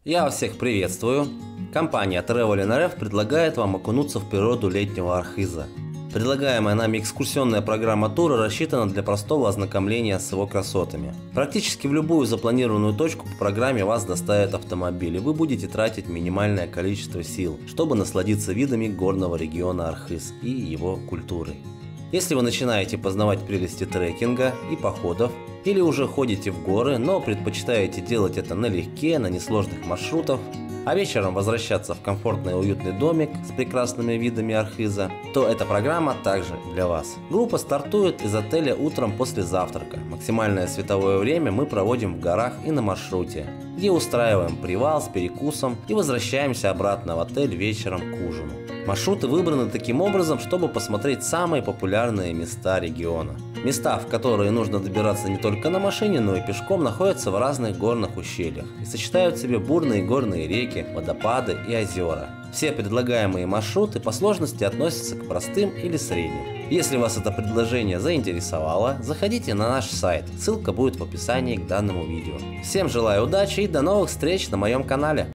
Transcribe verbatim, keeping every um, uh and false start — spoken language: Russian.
Я вас всех приветствую. Компания Travelin.рф предлагает вам окунуться в природу летнего Архиза. Предлагаемая нами экскурсионная программа тура рассчитана для простого ознакомления с его красотами. Практически в любую запланированную точку по программе вас доставит автомобиль, и вы будете тратить минимальное количество сил, чтобы насладиться видами горного региона Архиз и его культурой. Если вы начинаете познавать прелести трекинга и походов, или уже ходите в горы, но предпочитаете делать это налегке, на несложных маршрутах, а вечером возвращаться в комфортный и уютный домик с прекрасными видами Архиза, то эта программа также для вас. Группа стартует из отеля утром после завтрака. Максимальное световое время мы проводим в горах и на маршруте, где устраиваем привал с перекусом и возвращаемся обратно в отель вечером к ужину. Маршруты выбраны таким образом, чтобы посмотреть самые популярные места региона. Места, в которые нужно добираться не только на машине, но и пешком, находятся в разных горных ущельях и сочетают в себе бурные горные реки, водопады и озера. Все предлагаемые маршруты по сложности относятся к простым или средним. Если вас это предложение заинтересовало, заходите на наш сайт, ссылка будет в описании к данному видео. Всем желаю удачи и до новых встреч на моем канале!